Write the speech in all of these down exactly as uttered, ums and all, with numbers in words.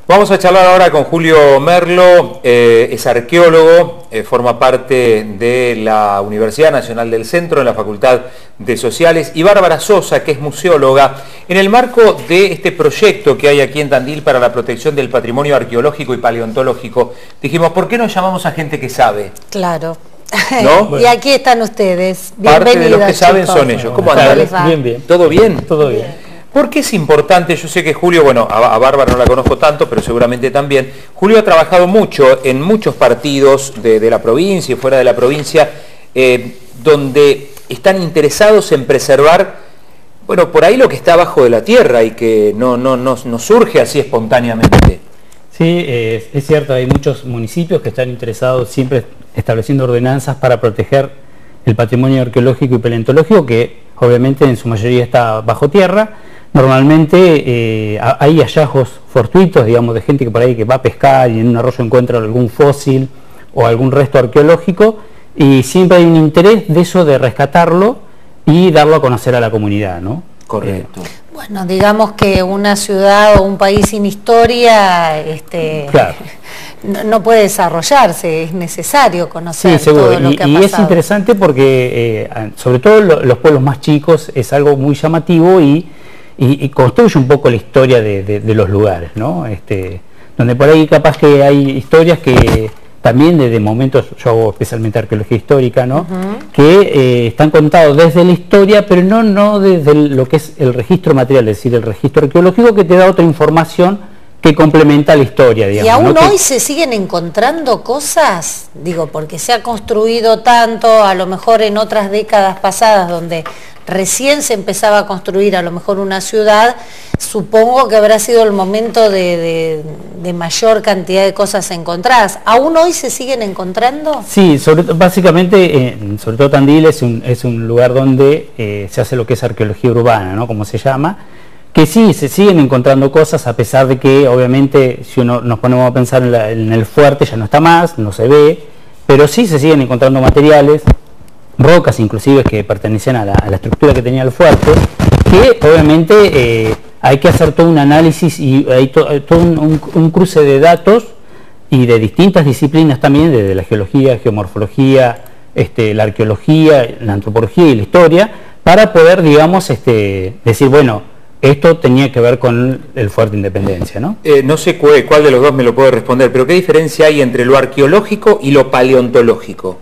Vamos a charlar ahora con Julio Merlo, eh, es arqueólogo, eh, forma parte de la Universidad Nacional del Centro en la Facultad de Sociales, y Bárbara Sosa, que es museóloga, en el marco de este proyecto que hay aquí en Tandil para la protección del patrimonio arqueológico y paleontológico. Dijimos, ¿por qué no llamamos a gente que sabe? Claro. ¿No? Bueno. Y aquí están ustedes. Parte de los que saben chicos. Son ellos. ¿Cómo andan? Bien, bien. ¿Todo bien? Todo bien. ¿Por qué es importante? Yo sé que Julio, bueno, a, a Bárbara no la conozco tanto, pero seguramente también. Julio ha trabajado mucho en muchos partidos de, de la provincia y fuera de la provincia, eh, donde están interesados en preservar, bueno, por ahí lo que está abajo de la tierra y que no, no, no, no surge así espontáneamente. Sí, eh, es cierto, hay muchos municipios que están interesados siempre estableciendo ordenanzas para proteger el patrimonio arqueológico y paleontológico, que obviamente en su mayoría está bajo tierra. Normalmente eh, hay hallazgos fortuitos, digamos, de gente que por ahí que va a pescar y en un arroyo encuentra algún fósil o algún resto arqueológico, y siempre hay un interés de eso, de rescatarlo y darlo a conocer a la comunidad, ¿no? Correcto. Eh, bueno, digamos que una ciudad o un país sin historia este, claro. no, no puede desarrollarse, es necesario conocer sí, seguro. todo lo y, que ha y pasado. es interesante porque, eh, sobre todo lo, los pueblos más chicos, es algo muy llamativo y Y, y construye un poco la historia de, de, de los lugares, ¿no? Este, donde por ahí capaz que hay historias que también desde momentos, yo hago especialmente arqueología histórica, ¿no? Uh-huh. Que eh, están contados desde la historia, pero no, no desde lo que es el registro material, es decir, el registro arqueológico, que te da otra información que complementa la historia, digamos. ¿Y aún ¿no? hoy que... se siguen encontrando cosas? Digo, porque se ha construido tanto, a lo mejor en otras décadas pasadas, donde recién se empezaba a construir a lo mejor una ciudad, supongo que habrá sido el momento de, de, de mayor cantidad de cosas encontradas. ¿Aún hoy se siguen encontrando? Sí, sobre, básicamente, eh, sobre todo Tandil es un, es un lugar donde eh, se hace lo que es arqueología urbana, ¿no? Como se llama, que sí, se siguen encontrando cosas, a pesar de que obviamente si uno nos ponemos a pensar en, la, en el fuerte ya no está más, no se ve, pero sí se siguen encontrando materiales, rocas inclusive que pertenecían a la, a la estructura que tenía el fuerte, que obviamente eh, hay que hacer todo un análisis y hay to, todo un, un, un cruce de datos y de distintas disciplinas también, desde la geología, geomorfología, este, la arqueología, la antropología y la historia, para poder, digamos, este, decir, bueno, esto tenía que ver con el fuerte Independencia, ¿no? Eh, no sé cuál, cuál de los dos me lo puede responder, pero ¿qué diferencia hay entre lo arqueológico y lo paleontológico?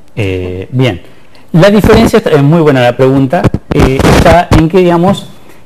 Eh, bien. La diferencia, es muy buena la pregunta, eh, está en que, digamos,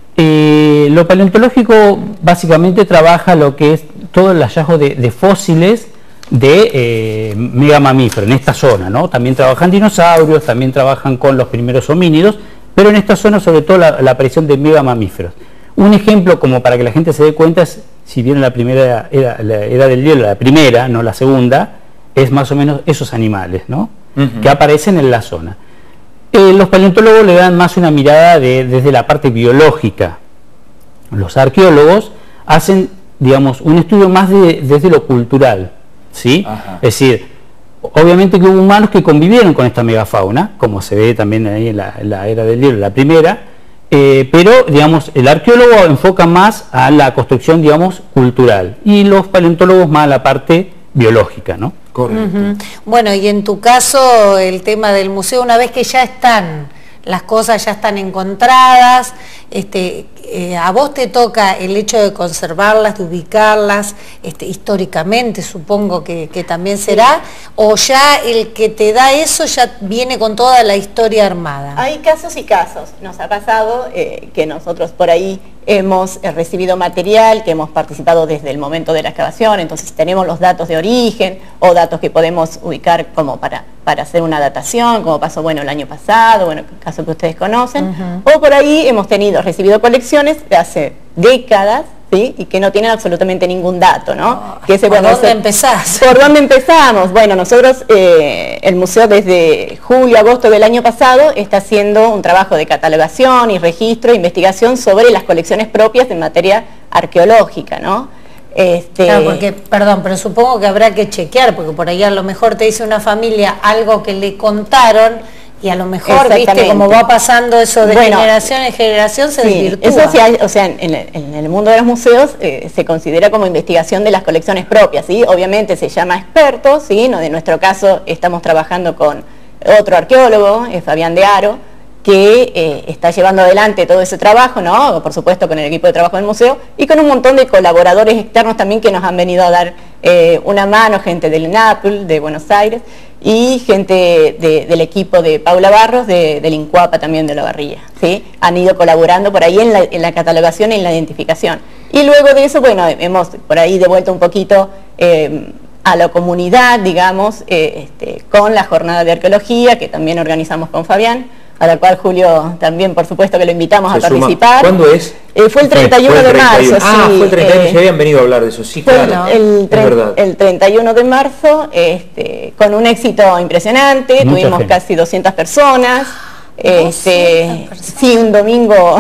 eh, lo paleontológico básicamente trabaja lo que es todo el hallazgo de, de fósiles de eh, megamamíferos en esta zona, ¿no? También trabajan dinosaurios, también trabajan con los primeros homínidos, pero en esta zona sobre todo la, la aparición de megamamíferos. Un ejemplo, como para que la gente se dé cuenta, es, si bien la primera era, la era del hielo, la primera, no la segunda, es más o menos esos animales, ¿no? Uh-huh. Que aparecen en la zona. Eh, los paleontólogos le dan más una mirada de, desde la parte biológica. Los arqueólogos hacen, digamos, un estudio más de, desde lo cultural, ¿sí? Ajá. Es decir, obviamente que hubo humanos que convivieron con esta megafauna, como se ve también ahí en la, en la era del hielo, la primera, eh, pero, digamos, el arqueólogo enfoca más a la construcción, digamos, cultural, y los paleontólogos más a la parte biológica, ¿no? Correcto. Uh-huh. Bueno, y en tu caso, el tema del museo, una vez que ya están, las cosas ya están encontradas, este, eh, a vos te toca el hecho de conservarlas, de ubicarlas, este, históricamente supongo que, que también será, sí. O ya el que te da eso ya viene con toda la historia armada. Hay casos y casos. Nos ha pasado eh, que nosotros por ahí hemos eh, recibido material, que hemos participado desde el momento de la excavación, entonces tenemos los datos de origen o datos que podemos ubicar como para, para hacer una datación, como pasó bueno el año pasado, bueno, el caso que ustedes conocen, uh-huh. O por ahí hemos tenido, recibido colecciones de hace décadas, ¿sí? Y que no tienen absolutamente ningún dato, ¿no? Oh, que ese, ¿Por bueno, dónde ese, empezás? ¿Por dónde empezamos? Bueno, nosotros, eh, el museo desde julio, agosto del año pasado está haciendo un trabajo de catalogación y registro, investigación sobre las colecciones propias en materia arqueológica, ¿no? Este... Claro, porque, perdón, pero supongo que habrá que chequear, porque por ahí a lo mejor te dice una familia algo que le contaron y a lo mejor, viste, como va pasando eso de bueno, generación en generación, se sí, desvirtúa. Eso sí hay, o sea, en, en el mundo de los museos eh, se considera como investigación de las colecciones propias, ¿sí? Obviamente se llama experto, ¿sí? No, en nuestro caso estamos trabajando con otro arqueólogo, eh, Fabián de Aro, que eh, está llevando adelante todo ese trabajo, ¿no? Por supuesto con el equipo de trabajo del museo y con un montón de colaboradores externos también que nos han venido a dar eh, una mano, gente del NAPL, de Buenos Aires, y gente de, del equipo de Paula Barros, de, del INCUAPA también de La Barría, ¿sí? Han ido colaborando por ahí en la, en la catalogación y en la identificación. Y luego de eso, bueno, hemos por ahí devuelto un poquito eh, a la comunidad, digamos, eh, este, con la jornada de arqueología, que también organizamos con Fabián, a la cual Julio también, por supuesto, que lo invitamos Se a participar. Suma. ¿Cuándo es? Eh, fue el treinta y uno de marzo. Ah, sí, fue el treinta y uno, eh, ya habían venido a hablar de eso, sí, claro, el, es verdad. El treinta y uno de marzo, este, con un éxito impresionante, Mucha tuvimos gente. casi doscientas personas, este, sí, un domingo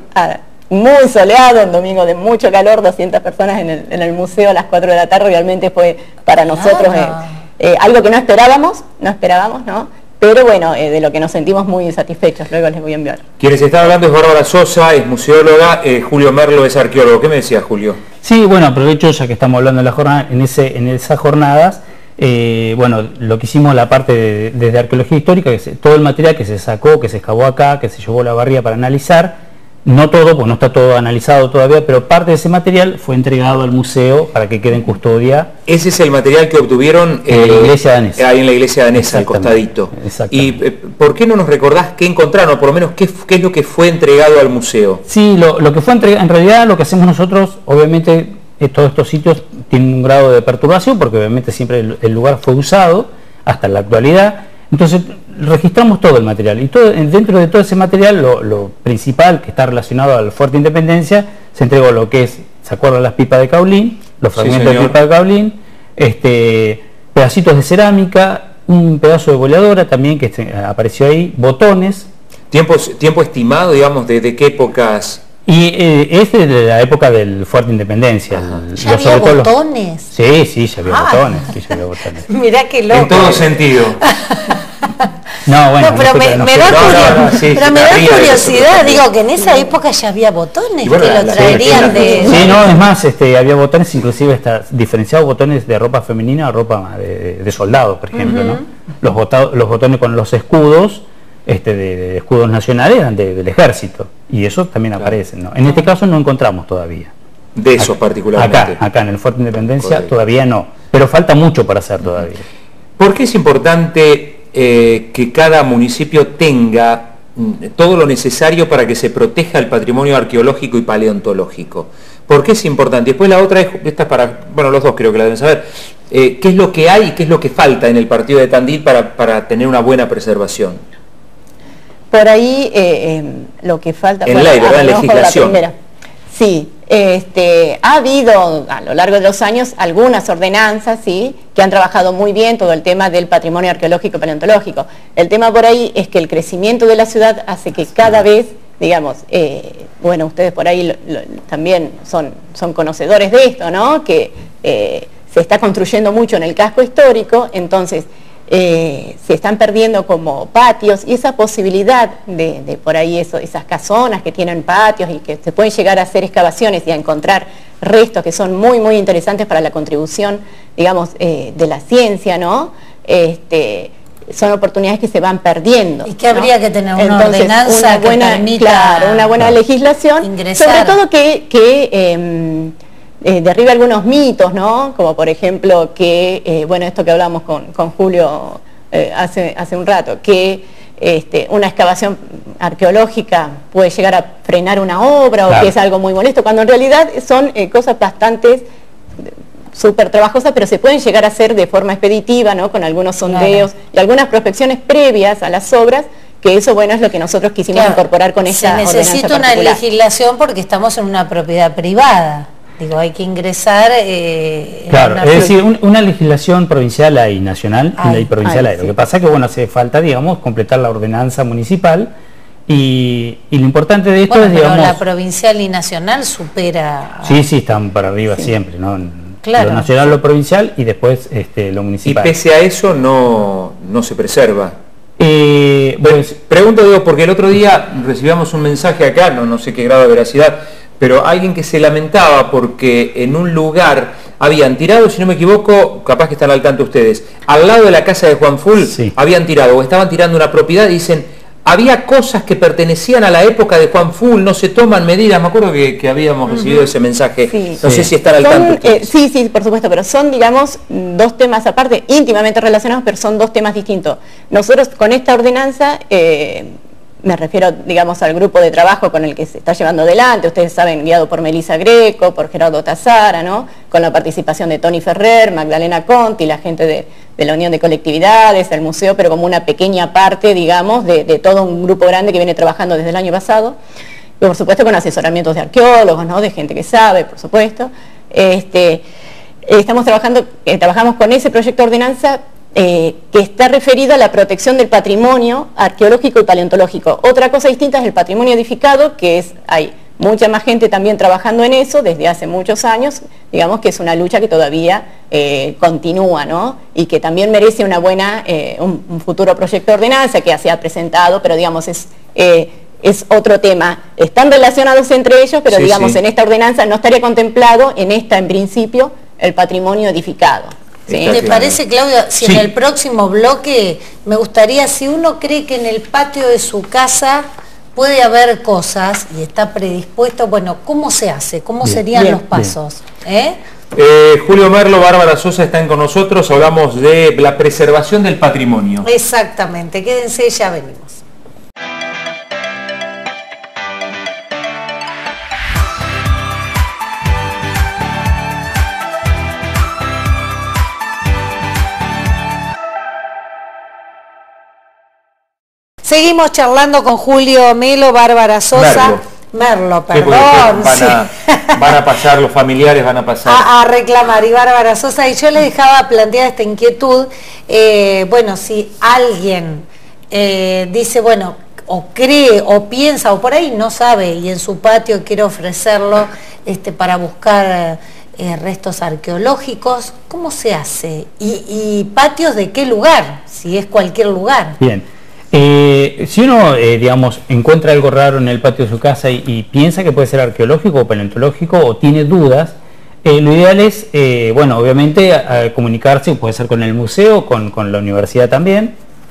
muy soleado, un domingo de mucho calor, doscientas personas en el, en el museo a las cuatro de la tarde, realmente fue para nosotros eh, eh, algo que no esperábamos, no esperábamos, ¿no? Pero bueno, eh, de lo que nos sentimos muy satisfechos, luego les voy a enviar. Quienes están hablando es Bárbara Sosa, es museóloga, eh, Julio Merlo es arqueólogo. ¿Qué me decías, Julio? Sí, bueno, aprovecho ya que estamos hablando de la jornada, en, ese, en esas jornadas, eh, bueno, lo que hicimos la parte de, desde arqueología histórica, que se, todo el material que se sacó, que se excavó acá, que se llevó a La Barría para analizar, no todo, pues no está todo analizado todavía, pero parte de ese material fue entregado al museo para que quede en custodia. Ese es el material que obtuvieron en eh, la iglesia danesa. Ahí en la iglesia danesa, al costadito. ¿Y eh, por qué no nos recordás qué encontraron, o por lo menos qué, qué es lo que fue entregado al museo? Sí, lo, lo que fue entregado, en realidad lo que hacemos nosotros, obviamente eh, todos estos sitios tienen un grado de perturbación, porque obviamente siempre el, el lugar fue usado hasta la actualidad. Entonces registramos todo el material y todo, dentro de todo ese material lo, lo principal que está relacionado al Fuerte Independencia se entregó lo que es, ¿se acuerdan las pipas de caulín? Los fragmentos sí, de pipa de caulín, este, pedacitos de cerámica, un pedazo de boleadora también que se, apareció ahí, botones. ¿Tiempo, tiempo estimado, digamos, de, de qué épocas? Y eh, es de la época del Fuerte Independencia. El, ¿Ya había botones? Los... Sí, sí, ya había ah. botones. Sí, ya había botones. Mirá qué loco. En todo sentido. No, bueno, no, pero me, no me da, no, no, no, sí, pero me da curiosidad, digo que en esa época ya había botones bueno, que lo la, traerían sí, de... Sí, no, es más, este, había botones, inclusive está diferenciados botones de ropa femenina a ropa de, de soldados, por ejemplo, uh-huh. ¿no? Los, bota, los botones con los escudos, este, de, de escudos nacionales eran de, del ejército, y esos también claro. aparecen, ¿no? En este caso no encontramos todavía. De esos acá, particularmente. Acá, acá en el Fuerte Independencia Correcto. Todavía no, pero falta mucho para hacer todavía. ¿Por qué es importante eh, que cada municipio tenga todo lo necesario para que se proteja el patrimonio arqueológico y paleontológico? ¿Por qué es importante? Después la otra es, esta es para, bueno, los dos creo que la deben saber, eh, ¿qué es lo que hay y qué es lo que falta en el partido de Tandil para, para tener una buena preservación? Por ahí eh, eh, lo que falta... En ley, ¿verdad? En legislación. Sí, este, ha habido a lo largo de los años algunas ordenanzas, ¿sí?, que han trabajado muy bien todo el tema del patrimonio arqueológico y paleontológico. El tema por ahí es que el crecimiento de la ciudad hace que cada vez, digamos, eh, bueno, ustedes por ahí lo, lo, también son, son conocedores de esto, ¿no?, que eh, se está construyendo mucho en el casco histórico, entonces... Eh, se están perdiendo como patios y esa posibilidad de, de por ahí eso, esas casonas que tienen patios y que se pueden llegar a hacer excavaciones y a encontrar restos que son muy muy interesantes para la contribución, digamos, eh, de la ciencia, ¿no? Este, son oportunidades que se van perdiendo. Y que habría, ¿no?, que tener una Entonces, ordenanza una buena, que permita claro, una buena legislación, ingresar. Sobre todo que, que eh, Eh, derriba algunos mitos, ¿no? Como por ejemplo que, eh, bueno, esto que hablamos con, con Julio eh, hace, hace un rato, que este, una excavación arqueológica puede llegar a frenar una obra, claro, o que es algo muy molesto, cuando en realidad son eh, cosas bastante súper trabajosas, pero se pueden llegar a hacer de forma expeditiva, ¿no?, con algunos sondeos, claro, y algunas prospecciones previas a las obras, que eso, bueno, es lo que nosotros quisimos, claro, incorporar con esta ordenanza particular. Se necesita una legislación porque estamos en una propiedad privada. Digo, hay que ingresar... Eh, claro, en una... es decir, un, una legislación provincial hay, nacional ay, y ley provincial ay, hay. Sí. Lo que pasa es que, bueno, hace falta, digamos, completar la ordenanza municipal y, y lo importante de esto bueno, es, digamos... Pero la provincial y nacional supera... Sí, sí, están para arriba sí. siempre, ¿no? Claro. Lo nacional, lo provincial y después este, lo municipal. Y pese a eso no, no se preserva. Eh, Eh, pues, pregunto, digo, porque el otro día recibíamos un mensaje acá, no, no sé qué grado de veracidad, pero alguien que se lamentaba porque en un lugar habían tirado, si no me equivoco, capaz que están al tanto ustedes, al lado de la casa de Juan Full, sí. habían tirado o estaban tirando una propiedad y dicen, había cosas que pertenecían a la época de Juan Full, no se toman medidas. Me acuerdo que, que habíamos recibido uh-huh. ese mensaje, sí. no sí. sé si están al son, tanto eh, sí, sí, por supuesto, pero son, digamos, dos temas aparte, íntimamente relacionados, pero son dos temas distintos. Nosotros con esta ordenanza, eh, me refiero, digamos, al grupo de trabajo con el que se está llevando adelante, ustedes saben, guiado por Melissa Greco, por Gerardo Tazara, ¿no? Con la participación de Tony Ferrer, Magdalena Conti, la gente de, de la Unión de Colectividades, el museo, pero como una pequeña parte, digamos, de, de todo un grupo grande que viene trabajando desde el año pasado, y por supuesto con asesoramientos de arqueólogos, ¿no? De gente que sabe, por supuesto. Este, estamos trabajando, eh, trabajamos con ese proyecto de ordenanza Eh, que está referido a la protección del patrimonio arqueológico y paleontológico. Otra cosa distinta es el patrimonio edificado, que es, hay mucha más gente también trabajando en eso desde hace muchos años, digamos que es una lucha que todavía eh, continúa, ¿no? Y que también merece una buena, eh, un, un futuro proyecto de ordenanza que se ha presentado, pero digamos es... Eh, es otro tema, están relacionados entre ellos, pero sí, digamos sí. en esta ordenanza no estaría contemplado, en esta en principio, el patrimonio edificado. ¿Sí? ¿Te parece, Claudia, si sí. en el próximo bloque me gustaría, si uno cree que en el patio de su casa puede haber cosas y está predispuesto, bueno, ¿cómo se hace? ¿Cómo bien, serían bien, los pasos? ¿Eh? Eh, Julio Merlo, Bárbara Sosa están con nosotros, hablamos de la preservación del patrimonio. Exactamente, quédense, ya venimos. Seguimos charlando con Julio Melo, Bárbara Sosa. Merlo, Merlo perdón. Sí, van, sí. a, van a pasar, los familiares van a pasar. A, a reclamar, y Bárbara Sosa, y yo le dejaba planteada esta inquietud, eh, bueno, si alguien eh, dice, bueno, o cree, o piensa, o por ahí no sabe, y en su patio quiere ofrecerlo este, para buscar eh, restos arqueológicos, ¿cómo se hace? Y, ¿Y patios de qué lugar? Si es cualquier lugar. Bien. Eh, si uno, eh, digamos, encuentra algo raro en el patio de su casa y, y piensa que puede ser arqueológico o paleontológico o tiene dudas, eh, lo ideal es, eh, bueno, obviamente a, a comunicarse, puede ser con el museo, con, con la universidad también,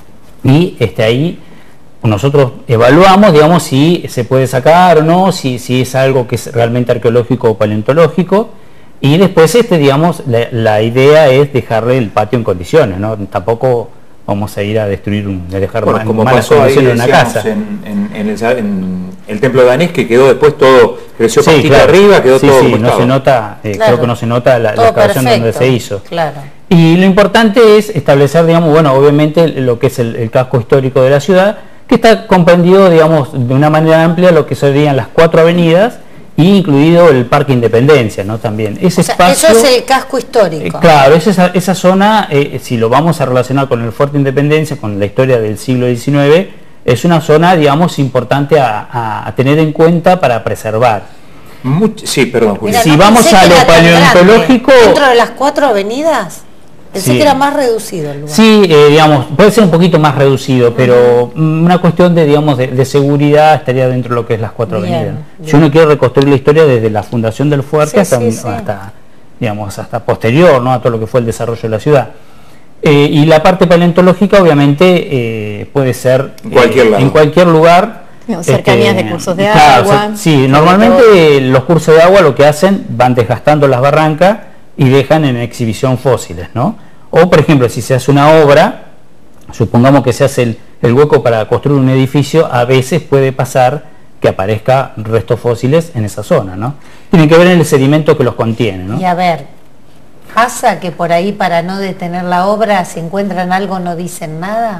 y este, ahí nosotros evaluamos, digamos, si se puede sacar o no, si, si es algo que es realmente arqueológico o paleontológico, y después, este, digamos, la, la idea es dejarle el patio en condiciones, ¿no? Tampoco vamos a ir a destruir, un, a dejar bueno, mal, como malas pasó condiciones ahí, en una casa. En, en, en, el, en el templo danés, que quedó después todo, creció sí, pastito claro. arriba, quedó sí, todo sí, como no estaba. se nota, eh, claro. creo que no se nota la, la excavación donde se hizo. Claro. Y lo importante es establecer, digamos, bueno, obviamente lo que es el, el casco histórico de la ciudad, que está comprendido, digamos, de una manera amplia lo que serían las cuatro avenidas, y incluido el Parque Independencia, ¿no? También. Ese o sea, espacio, eso es el casco histórico. Eh, claro, es esa, esa zona, eh, si lo vamos a relacionar con el Fuerte Independencia, con la historia del siglo diecinueve, es una zona, digamos, importante a, a, a tener en cuenta para preservar. Much sí, perdón, Julio. Mira, si no vamos a lo paleontológico... ¿Dentro de las cuatro avenidas? Pensé sí. que era más reducido el lugar. Sí, eh, digamos, puede ser un poquito más reducido, pero uh-huh. una cuestión de, digamos, de, de seguridad estaría dentro de lo que es las cuatro bien, avenidas. Bien. Si uno quiere reconstruir la historia desde la fundación del fuerte sí, hasta, sí, sí. hasta, digamos, hasta posterior, ¿no? A todo lo que fue el desarrollo de la ciudad. Eh, y la parte paleontológica, obviamente, eh, puede ser en cualquier, eh, en cualquier lugar. No, cercanías este, de cursos de claro, agua. Se, sí, normalmente los cursos de agua lo que hacen, van desgastando las barrancas y dejan en exhibición fósiles, ¿no? O, por ejemplo, si se hace una obra, supongamos que se hace el, el hueco para construir un edificio, a veces puede pasar que aparezca restos fósiles en esa zona, ¿no? Tienen que ver en el sedimento que los contiene, ¿no? Y a ver, ¿pasa que por ahí para no detener la obra, si encuentran algo no dicen nada?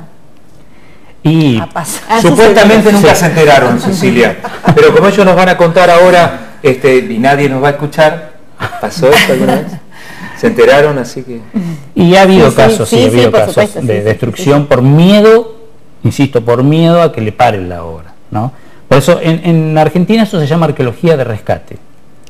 Y supuestamente nunca se enteraron, Cecilia, pero como ellos nos van a contar ahora, este, y nadie nos va a escuchar, ¿pasó esto alguna vez? Se enteraron, así que... Y ha habido sí, casos, sí, sí, ha habido sí, casos supuesto, de sí, destrucción sí, sí. por miedo, insisto, por miedo a que le paren la obra, ¿no? Por eso en, en Argentina eso se llama arqueología de rescate.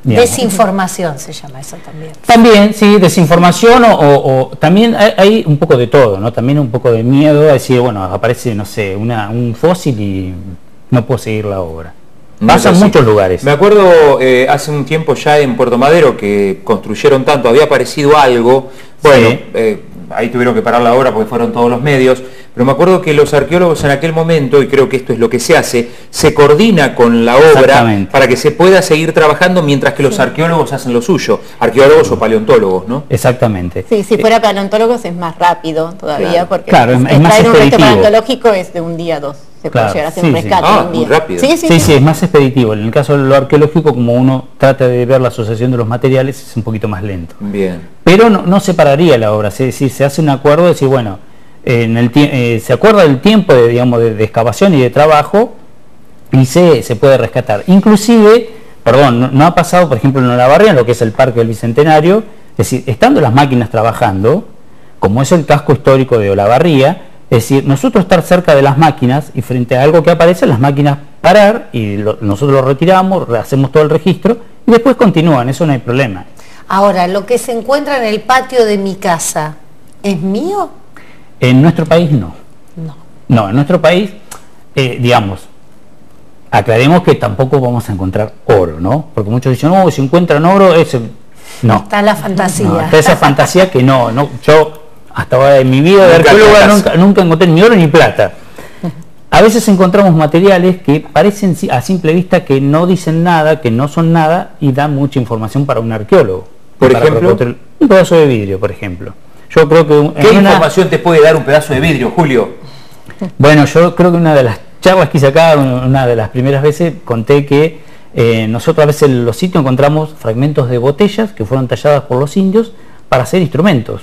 digamos. Desinformación se llama eso también. También, sí, desinformación o, o, o también hay, hay un poco de todo, ¿no? También un poco de miedo a decir, bueno, aparece, no sé, una, un fósil y no puedo seguir la obra. No Pasa en muchos lugares. Me acuerdo eh, hace un tiempo ya en Puerto Madero que construyeron tanto, había aparecido algo, bueno, sí. eh, ahí tuvieron que parar la obra porque fueron todos los medios, pero me acuerdo que los arqueólogos en aquel momento, y creo que esto es lo que se hace, se coordina con la obra para que se pueda seguir trabajando mientras que los sí. arqueólogos hacen lo suyo, arqueólogos sí. o paleontólogos, ¿no? Exactamente. Sí, si fuera paleontólogos es más rápido todavía, claro. porque claro, es, es más traer expeditivo. un resto paleontológico es de un día a dos. Se claro, puede llegar a hacer sí, un rescate sí. Ah, un día. muy rápido. Sí sí, sí, sí, es más expeditivo. En el caso de lo arqueológico, como uno trata de ver la asociación de los materiales, es un poquito más lento. Bien. Pero no, no separaría la obra, es decir, se hace un acuerdo de decir, bueno, en el eh, se acuerda del tiempo de, digamos, de, de excavación y de trabajo y se, se puede rescatar. Inclusive, perdón, no, no ha pasado, por ejemplo, en Olavarría, en lo que es el Parque del Bicentenario, es decir, estando las máquinas trabajando, como es el casco histórico de Olavarría, es decir, nosotros estar cerca de las máquinas y frente a algo que aparece, las máquinas parar y lo, nosotros lo retiramos, hacemos todo el registro y después continúan, eso no hay problema. Ahora, lo que se encuentra en el patio de mi casa, ¿es mío? En nuestro país no. No. No, en nuestro país, eh, digamos, aclaremos que tampoco vamos a encontrar oro, ¿no? Porque muchos dicen, no, si encuentran oro, es... No. Está la fantasía. No, está esa fantasía que no, no, yo... Hasta ahora en mi vida de arqueóloga nunca, nunca encontré ni oro ni plata. A veces encontramos materiales que parecen a simple vista que no dicen nada, que no son nada y dan mucha información para un arqueólogo. Por ejemplo, un pedazo de vidrio, por ejemplo. Yo creo que ¿Qué una... información te puede dar un pedazo de vidrio, Julio? Bueno, yo creo que una de las charlas que hice acá, una de las primeras veces, conté que eh, nosotros a veces en los sitios encontramos fragmentos de botellas que fueron talladas por los indios para hacer instrumentos.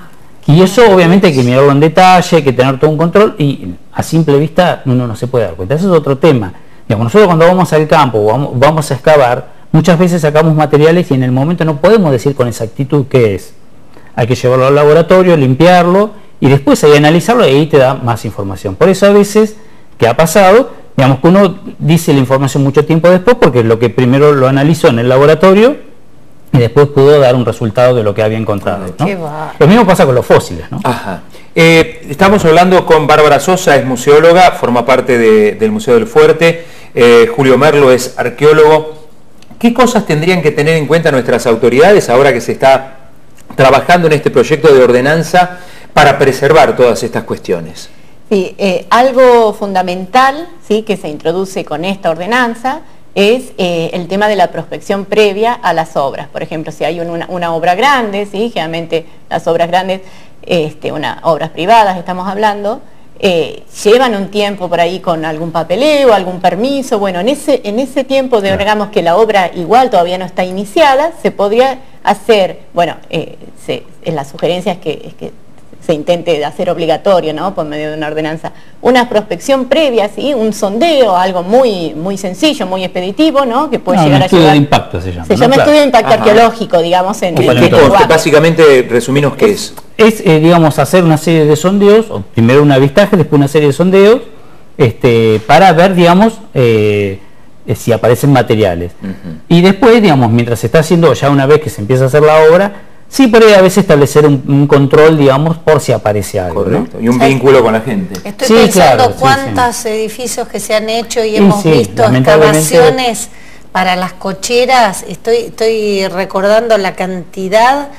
Y eso obviamente hay que mirarlo en detalle, hay que tener todo un control y a simple vista uno no se puede dar cuenta. Ese es otro tema. Digamos, nosotros cuando vamos al campo, vamos, vamos a excavar, muchas veces sacamos materiales y en el momento no podemos decir con exactitud qué es. Hay que llevarlo al laboratorio, limpiarlo y después ahí analizarlo y ahí te da más información. Por eso a veces, ¿qué ha pasado? Digamos que uno dice la información mucho tiempo después porque es lo que primero lo analizó en el laboratorio y después pudo dar un resultado de lo que había encontrado, ¿no? Lo mismo pasa con los fósiles, ¿no? Ajá. Eh, estamos hablando con Bárbara Sosa, es museóloga, forma parte de, del Museo del Fuerte. Eh, Julio Merlo es arqueólogo. ¿Qué cosas tendrían que tener en cuenta nuestras autoridades ahora que se está trabajando en este proyecto de ordenanza para preservar todas estas cuestiones? Sí, eh, algo fundamental, ¿sí?, que se introduce con esta ordenanza es eh, el tema de la prospección previa a las obras. Por ejemplo, si hay una, una obra grande, ¿sí?, generalmente las obras grandes, este, una, obras privadas estamos hablando, eh, llevan un tiempo por ahí con algún papeleo, algún permiso. Bueno, en ese, en ese tiempo, de, digamos que la obra igual todavía no está iniciada, se podría hacer, bueno, eh, se, en las sugerencias que, es que se intente hacer obligatorio, ¿no?, por medio de una ordenanza, una prospección previa, ¿sí?, un sondeo, algo muy muy sencillo, muy expeditivo, ¿no?, que puede no, llegar un a estudio llevar... de impacto se llama. Se ¿no? llama Claro. estudio de impacto Ajá. arqueológico, digamos, en, en ¿Qué consta? Básicamente, resuminos qué es. Es, eh, digamos, hacer una serie de sondeos, o primero un avistaje, después una serie de sondeos, este, para ver, digamos, eh, eh, si aparecen materiales. Uh-huh. Y después, digamos, mientras se está haciendo, ya una vez que se empieza a hacer la obra, sí puede a veces establecer un, un control, digamos, por si aparece algo. Correcto, ¿no? y un vínculo con la gente. Estoy sí, pensando claro, cuántos sí, sí. edificios que se han hecho y sí, hemos sí, visto lamentablemente... excavaciones para las cocheras. Estoy, estoy recordando la cantidad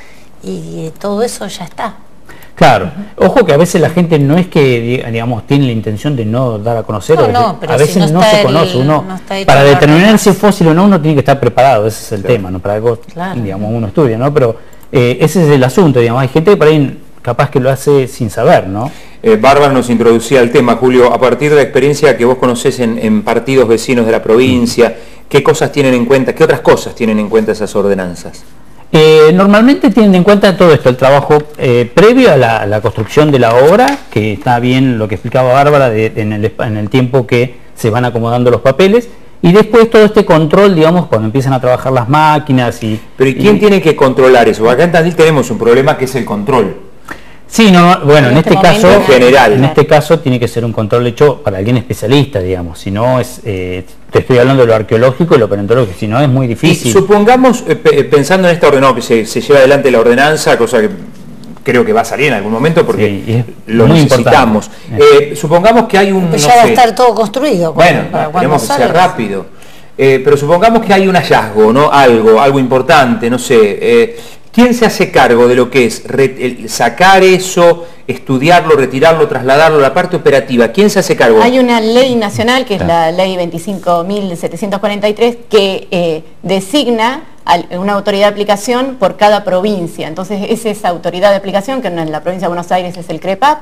y todo eso ya está. Claro, ojo que a veces la gente no es que, digamos, tiene la intención de no dar a conocer, No, o de, no, pero a veces si no no, está se el- conoce, uno, no está hecho para la determinar si ordenanza. es fósil o no, uno tiene que estar preparado, ese es el Claro. tema, ¿no? Para algo, Claro. digamos, uno estudia, ¿no? Pero eh, ese es el asunto, digamos, hay gente que por ahí capaz que lo hace sin saber, ¿no? Eh, Bárbara nos introducía el tema, Julio, a partir de la experiencia que vos conocés en, en partidos vecinos de la provincia, ¿qué cosas tienen en cuenta, qué otras cosas tienen en cuenta esas ordenanzas? Eh, normalmente tienen en cuenta todo esto, el trabajo eh, previo a la, a la construcción de la obra, que está bien lo que explicaba Bárbara de, en, el, en el tiempo que se van acomodando los papeles, y después todo este control, digamos, cuando empiezan a trabajar las máquinas y... Pero ¿y quién y, tiene que controlar eso? Acá en Tandil tenemos un problema que es el control. Sí, no, bueno, en, en este, este caso, en general, en este caso tiene que ser un control hecho para alguien especialista, digamos. Si no es, eh, te estoy hablando de lo arqueológico y lo paleontológico, si no es muy difícil. Y supongamos, eh, pensando en esta ordenanza, que se, se lleva adelante la ordenanza, cosa que creo que va a salir en algún momento porque sí, lo necesitamos. Eh, supongamos que hay un... Pues no ya va sé, a estar todo construido. Bueno, tenemos que ser rápido. Eh, pero supongamos que hay un hallazgo, ¿no? Algo, algo importante, no sé. Eh, ¿Quién se hace cargo de lo que es re, sacar eso, estudiarlo, retirarlo, trasladarlo, la parte operativa? ¿Quién se hace cargo? Hay una ley nacional, que es la ley veinticinco mil setecientos cuarenta y tres, que eh, designa a una autoridad de aplicación por cada provincia. Entonces es esa autoridad de aplicación, que en la provincia de Buenos Aires es el CREPAP,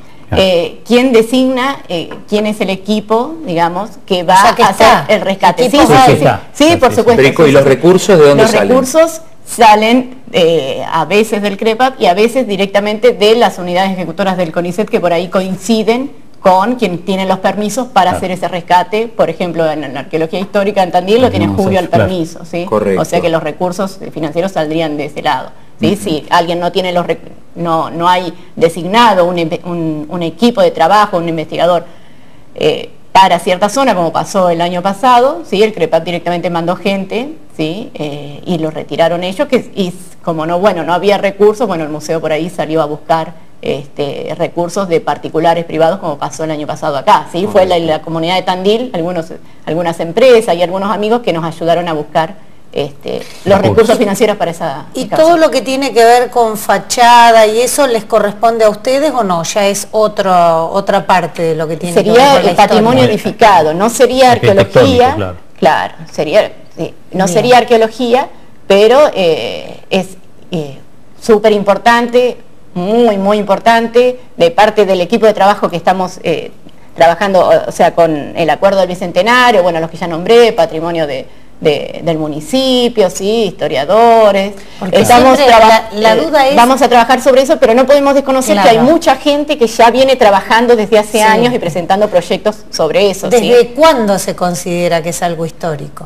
Eh, ¿quién designa, eh, quién es el equipo, digamos, que va o sea, que a hacer el rescate? Sí, sí, sí, sí, por supuesto. Pero, ¿y sí, los sí. recursos de dónde los salen? Los recursos salen eh, a veces del CREPAP y a veces directamente de las unidades ejecutoras del CONICET, que por ahí coinciden con quien tiene los permisos para claro. hacer ese rescate. Por ejemplo, en, en arqueología histórica en Tandil lo tiene Julio al permiso, ¿sí? Correcto. O sea que los recursos financieros saldrían de ese lado. ¿Sí? Uh-huh. Si alguien no tiene los no no hay designado un, un, un equipo de trabajo, un investigador eh, para cierta zona, como pasó el año pasado, ¿sí? El CREPAP directamente mandó gente, ¿sí? eh, y lo retiraron ellos, que y como no bueno no había recursos, bueno el museo por ahí salió a buscar este, recursos de particulares privados, como pasó el año pasado acá, ¿sí? Fue la, la comunidad de Tandil, algunos algunas empresas y algunos amigos que nos ayudaron a buscar Este, los recursos financieros para esa... ¿Y todo lo que tiene que ver con fachada y eso les corresponde a ustedes o no? Ya es otro, otra parte de lo que tiene sería que ver con el la patrimonio historia. edificado, no sería arqueología, claro, claro sería, sí, no Bien. sería arqueología, pero eh, es eh, súper importante, muy, muy importante, de parte del equipo de trabajo que estamos eh, trabajando, o sea, con el acuerdo del Bicentenario, bueno, los que ya nombré, patrimonio de... De, del municipio, sí, historiadores. Porque Estamos la, la duda es... Vamos a trabajar sobre eso, pero no podemos desconocer claro. que hay mucha gente que ya viene trabajando desde hace sí. años y presentando proyectos sobre eso. ¿Desde ¿sí? cuándo se considera que es algo histórico?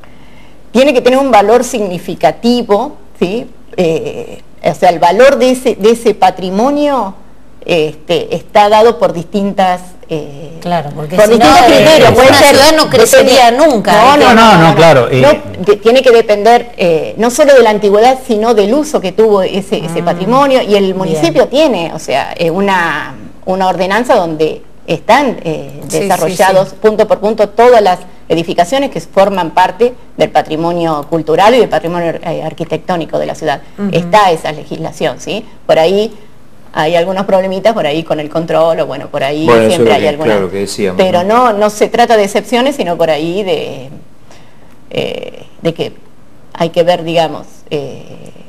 Tiene que tener un valor significativo, ¿sí? Eh, o sea, el valor de ese, de ese patrimonio este, está dado por distintas... Eh, claro, porque por si distintos no, criterios, eh, puede una ser, ciudad no crecería depende, nunca. No, no, no, no, no, no claro. Eh, no, de, tiene que depender eh, no solo de la antigüedad, sino del uso que tuvo ese, ese mm, patrimonio, y el municipio bien. tiene, o sea, eh, una, una ordenanza donde están eh, desarrollados sí, sí, sí. punto por punto todas las edificaciones que forman parte del patrimonio cultural y del patrimonio eh, arquitectónico de la ciudad. Uh-huh. Está esa legislación, ¿sí? Por ahí hay algunos problemitas por ahí con el control, o bueno, por ahí bueno, siempre hay que, alguna. Claro que decíamos, pero no, no se trata de excepciones, sino por ahí de, eh, de que hay que ver, digamos, eh,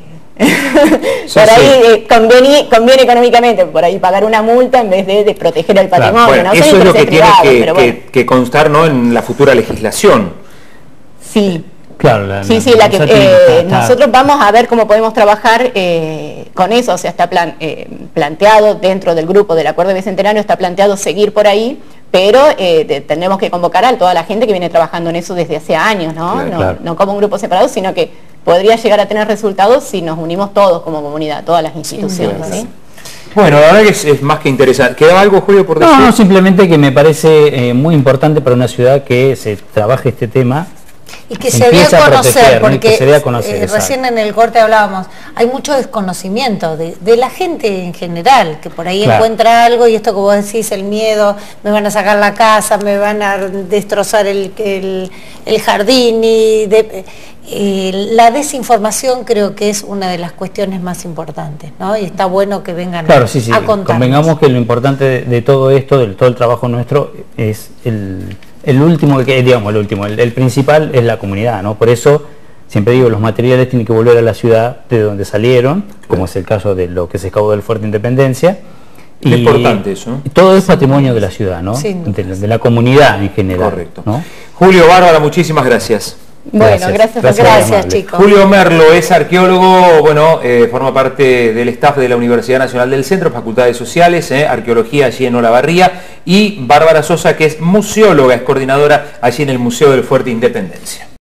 sí, por ahí sí. eh, conviene, conviene económicamente, por ahí pagar una multa en vez de, de proteger el patrimonio. Claro, bueno, ¿no? eso es lo que privado, tiene que, pero que, bueno. que constar, ¿no?, en la futura legislación. Sí. Claro, la, sí, la, sí, la que, eh, está, está. nosotros vamos a ver cómo podemos trabajar eh, con eso, o sea, está plan, eh, planteado dentro del grupo del Acuerdo Bicentenario, está planteado seguir por ahí, pero eh, de, tenemos que convocar a toda la gente que viene trabajando en eso desde hace años, ¿no? Claro, no, claro. no como un grupo separado, sino que podría llegar a tener resultados si nos unimos todos como comunidad, todas las instituciones. Sí, ¿sí? Bueno, la verdad que es, es más que interesante. ¿Queda algo, Julio, por decir? No, no, simplemente que me parece eh, muy importante para una ciudad que se trabaje este tema. Y que se dé a conocer, proteger, porque que se dé a conocer, eh, recién en el corte hablábamos, hay mucho desconocimiento de, de la gente en general, que por ahí claro. encuentra algo y esto que vos decís, el miedo, me van a sacar la casa, me van a destrozar el, el, el jardín, y de, eh, la desinformación creo que es una de las cuestiones más importantes, ¿no? Y está bueno que vengan claro, sí, sí. a contarnos. Convengamos que lo importante de, de todo esto, de todo el trabajo nuestro, es el... El último, que digamos el último, el, el principal es la comunidad, ¿no? Por eso siempre digo, los materiales tienen que volver a la ciudad de donde salieron, claro. como es el caso de lo que se excavó del Fuerte Independencia. Es importante eso, ¿no? Todo es patrimonio de la ciudad, ¿no? Sí. De, de la comunidad en general. Correcto. ¿no? Julio, Bárbara, muchísimas gracias. Bueno, gracias, gracias, gracias, gracias chicos. Julio Merlo es arqueólogo, bueno, eh, forma parte del staff de la Universidad Nacional del Centro, Facultades Sociales, eh, Arqueología allí en Olavarría, y Bárbara Sosa, que es museóloga, es coordinadora allí en el Museo del Fuerte Independencia.